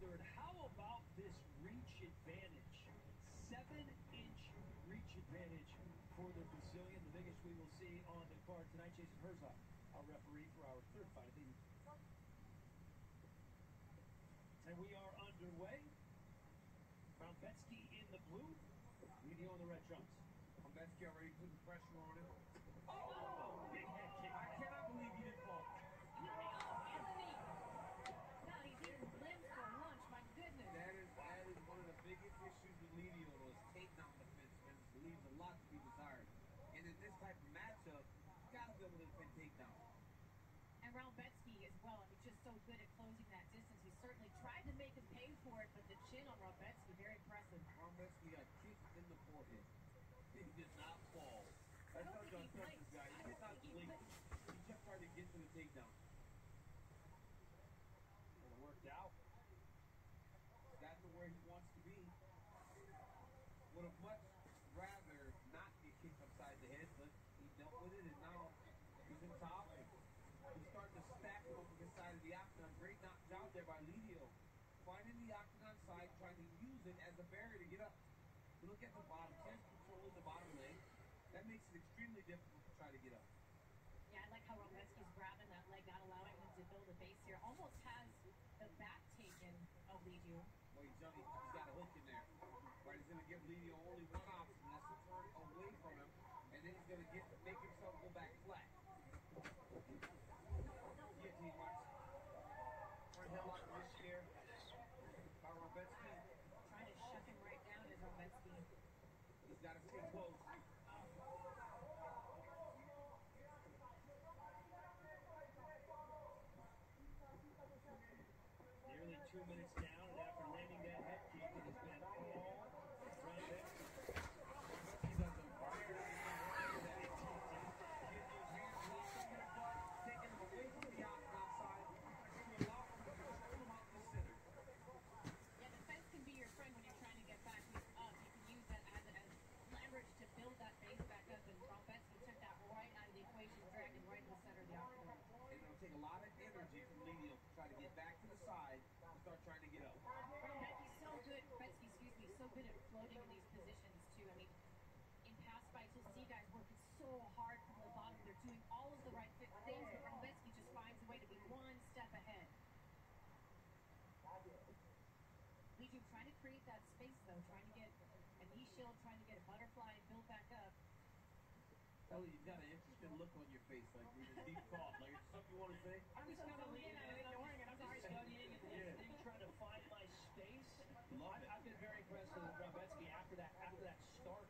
wondered, how about this reach advantage? 7-inch reach advantage for the Brazilian, the biggest we will see on the card tonight. Jason Herzog, our referee for our third fight of the evening. And we are underway. Brambetsky in the blue, Lidio in the red trunks. Brambetsky already put the pressure on him. Oh, big head kick. I cannot believe he didn't fall. Anthony! God, he's eating limbs for lunch, my goodness. That is one of the biggest issues with Lidio, those takedown defensemen. Leaves a lot to be desired. And in this type of matchup, you gotta be able to defend takedown. And Brambetsky as well, he's just so good at closing that distance. He certainly tried to make him pay for it, but the chin on Brambetsky, very impressive. Brambetsky got kicked in the forehead. He did not fall. That's not going to touch this guy. He did not blink. He kept trying to get to the takedown. And it worked out. He's gotten to where he wants to be. Would have much rather not get kicked upside the head, but he dealt with it, and now he's in top. He's starting to stack him up against the side of the octagon. Great job there by Lidio. Finding the octagon side, trying to use it as a barrier to get up. Look at the bottom. He has control of the bottom leg. That makes it extremely difficult to try to get up. Yeah, I like how Brambetsky's grabbing that leg, not allowing him to build a base here. Almost has the back taken of Lidio. Well, he's got a hook in there. Right, he's going to give Lidio only one option. That's to turn away from him, and then he's going to make himself go back flat. Guillotine marks. Front headlock this year. By Brambetsky. Trying to shut him right down as Brambetsky. He's got to stay close. Nearly 2 minutes down, and after landing that head kick, it has been all Brambetsky. He doesn't fire. Taking him away from the outside. You allow him to control him out the center. Yeah, defense can be your friend when you're trying to get back up. You can use that as leverage to build that base back up, and Brambetsky took that right out of the equation, dragged him right in the center of the octagon. And it'll take a lot of energy from Lidio to try to get back to the side and start trying to get up. Brambetsky's so good, so good at floating in these positions too. I mean, in past fights, you'll see guys working so hard from the bottom. They're doing all of the right things, but Brambetsky just finds a way to be one step ahead. Lidio trying to create that space though, trying to get a knee shield, trying to get a butterfly and build back up. Ellie, you've got an interesting look on your face, like with a deep thought. Like, it's something you want to say? I'm just kind of leaning in, I'm just studying and listening, trying to find my space. I've been very impressed with Brambetsky after that start.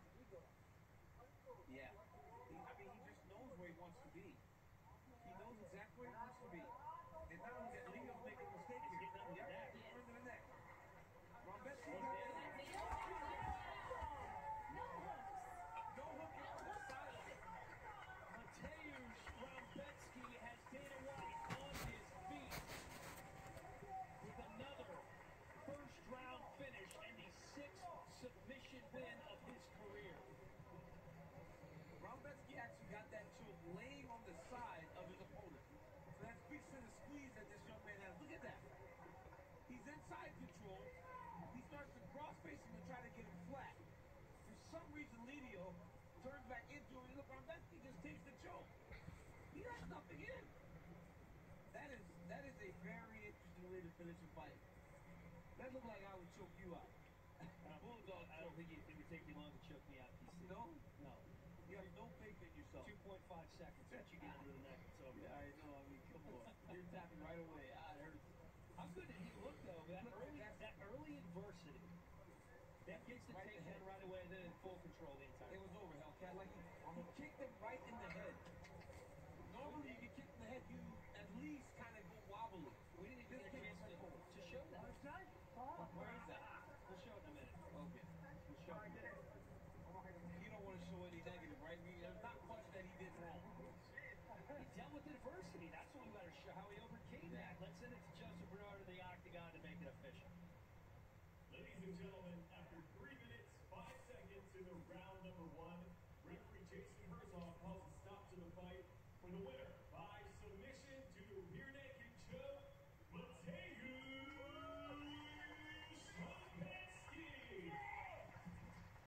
Yeah. He just knows where he wants to be. He knows exactly where he wants to be. And now look at Lidio's making a mistake here. Getting under the neck. Under the neck. Brambetsky No hook out to the side. Mateusz Brambetsky has Dana White on his feet with another first-round finish and the 6th submission win of his career. Brambetsky actually got that choke laying on the side of his opponent. So that speaks to the squeeze that this young man has. Look at that. He's inside control. He starts to cross-face him and try to get him flat. For some reason, Lidio turns back into him. Look, Brambetsky just takes the choke. He has nothing in. That is a very interesting way to finish a fight. That looked like I would choke you out. Bulldog, I don't think it would take you long to choke me out, PC. No? No. You have no faith in yourself. 2.5 seconds. Once you get into the neck, it's over. Yeah, I know. I mean, come on. You're tapping right away. It hurts. How good did he look, though? That early adversity. That gets the takedown right away, and then in full control the entire time. It was over, Hellcat. Like, he kicked him right in the head. Normally, you get kicked in the head, you at least kind of go wobbly. We didn't even get a chance to show that. Where is that? We'll show it in a minute. Okay. We'll show it in a minute. You don't want to show any negative, right? There's not much that he did wrong. He dealt with adversity. That's what we got to show how he overcame that. Let's send it to Joseph Bernard of the Octagon to make it official. Ladies and gentlemen, after 3 minutes, 5 seconds in the round number 1,